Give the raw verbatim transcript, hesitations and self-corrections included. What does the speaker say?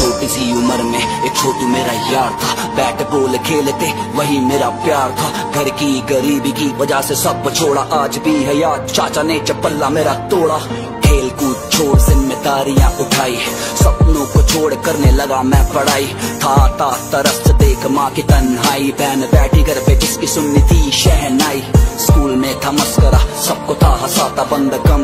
छोटी सी उम्र में एक छोटू मेरा यार था, बैट बॉल खेलते वही मेरा प्यार था। घर की गरीबी की वजह से सब छोड़ा, आज भी है याद चाचा ने चप्पला मेरा तोड़ा। खेल कूद छोड़ जिम्मेदारियां उठाई, सपनों को छोड़ करने लगा मैं पढ़ाई। था था तरस देख माँ की तन्हाई, बहन बैठी घर पे जिसकी सुननी थी शहनाई। स्कूल में था मस्करा सबको था हंसाता, बंद कम